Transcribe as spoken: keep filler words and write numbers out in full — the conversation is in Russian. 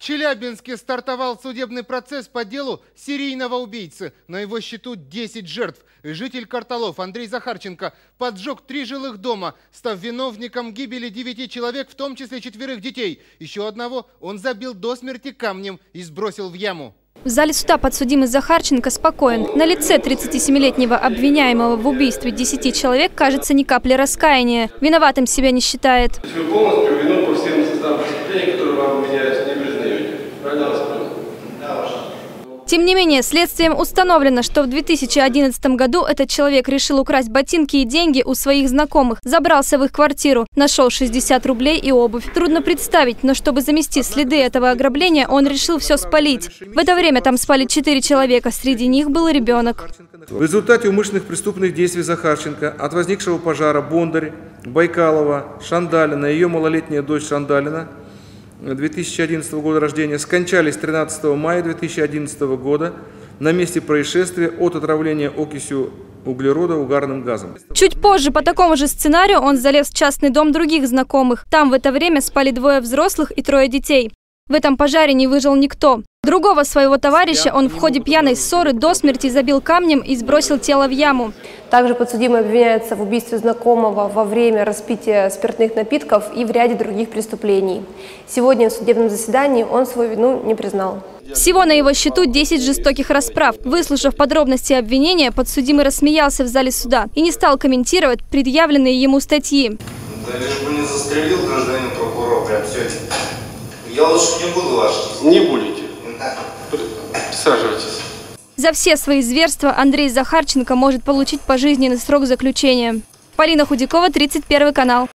Челябинске стартовал судебный процесс по делу серийного убийцы. На его счету десять жертв. Житель Карталов Андрей Захарченко поджег три жилых дома, став виновником гибели девяти человек, в том числе четверых детей. Еще одного он забил до смерти камнем и сбросил в яму. В зале суда подсудимый Захарченко спокоен. На лице тридцатисемилетнего обвиняемого в убийстве десяти человек кажется ни капли раскаяния. Виноватым себя не считает. Вы полностью вину по всем составам преступлений, которые вам обвиняются, не признаете. Правильно вас понял? Да, ваше. Тем не менее, следствием установлено, что в две тысячи одиннадцатом году этот человек решил украсть ботинки и деньги у своих знакомых, забрался в их квартиру, нашел шестьдесят рублей и обувь. Трудно представить, но чтобы замести следы этого ограбления, он решил все спалить. В это время там спали четыре человека, среди них был ребенок. В результате умышленных преступных действий Захарченко от возникшего пожара Бондарь, Байкалова, Шандалина и ее малолетняя дочь Шандалина две тысячи одиннадцатого года рождения скончались тринадцатого мая две тысячи одиннадцатого года на месте происшествия от отравления окисью углерода угарным газом. Чуть позже по такому же сценарию он залез в частный дом других знакомых. Там в это время спали двое взрослых и трое детей. В этом пожаре не выжил никто. Другого своего товарища он в ходе пьяной ссоры до смерти забил камнем и сбросил тело в яму. Также подсудимый обвиняется в убийстве знакомого во время распития спиртных напитков и в ряде других преступлений. Сегодня в судебном заседании он свою вину не признал. Всего на его счету десять жестоких расправ. Выслушав подробности обвинения, подсудимый рассмеялся в зале суда и не стал комментировать предъявленные ему статьи. Да лишь бы не застрелил гражданин прокурор, прям все. Я лучше не буду ваш. Не будете. Присаживайтесь. За все свои зверства Андрей Захарченко может получить пожизненный срок заключения. Полина Худякова, тридцать первый канал.